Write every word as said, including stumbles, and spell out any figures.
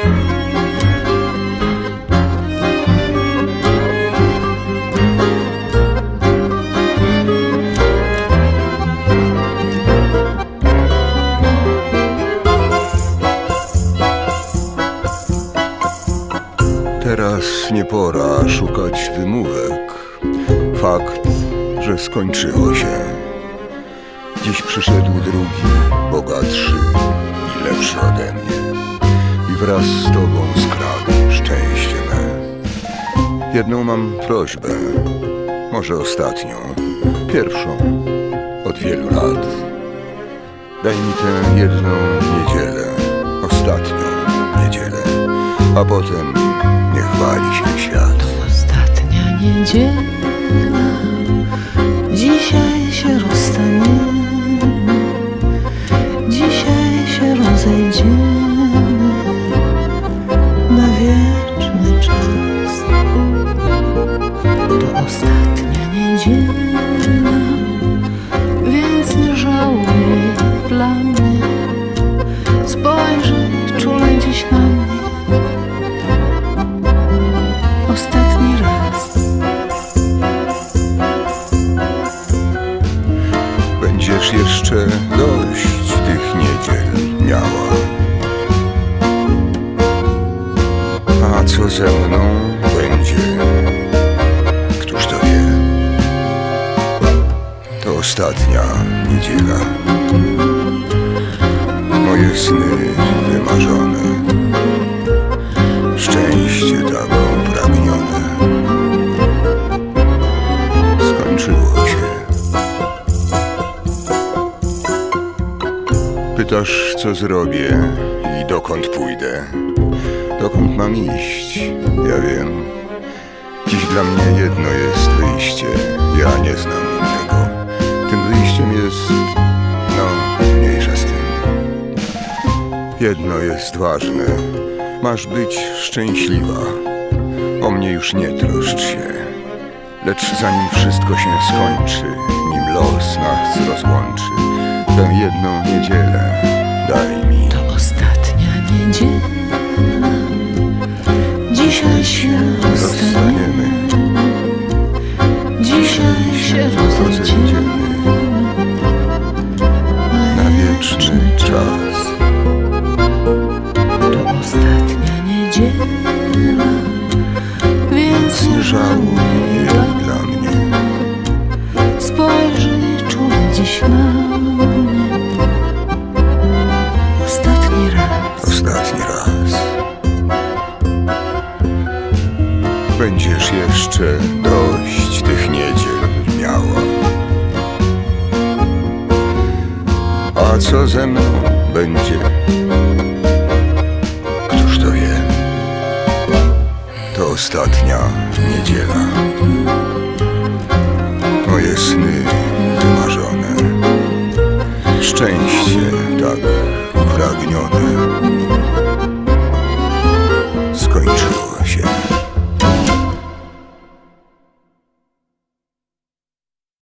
Teraz nie pora szukać wymówek. Fakt, że skończyło się. Dziś przyszedł drugi, bogatszy i lepszy ode mnie, i wraz z tobą skradł szczęście me. Jedną mam prośbę, może ostatnią, pierwszą od wielu lat. Daj mi tę jedną niedzielę, ostatnią niedzielę, a potem niech wali się świat. To ostatnia niedziela, dzisiaj się rozstaniemy, dzisiaj się rozejdziemy na wieczny czas. To ostatnia niedziela, więc nie żałuj dla mnie. Spojrzyj czule dziś na mnie. Ostatni raz. Będziesz jeszcze dość tych niedziel miała. A co ze mną będzie, któż to wie? To ostatnia niedziela. Moje sny wymarzone, szczęście tak upragnione skończyło się. Pytasz, co zrobię i dokąd pójdę, dokąd mam iść. Ja wiem, dziś dla mnie jedno jest wyjście, ja nie znam innego. Tym wyjściem jest, no, mniejsza z tym. Jedno jest ważne, masz być szczęśliwa. O mnie już nie troszcz się, lecz zanim wszystko się skończy, nim los nas rozłączy, tę jedną niedzielę daj mi. To ostatnia niedziela, dzisiaj się rozstaniemy, dzisiaj się rozejdziemy na wieczny czas. To ostatnia niedziela, więc nie żałuj dla mnie. Spojrzyj czule dziś na mnie. Ostatni raz. Ostatni raz. Będziesz jeszcze dość tych niedziel miała. A co ze mną będzie, któż to wie? To ostatnia niedziela. Moje sny wymarzone, szczęście tak upragnione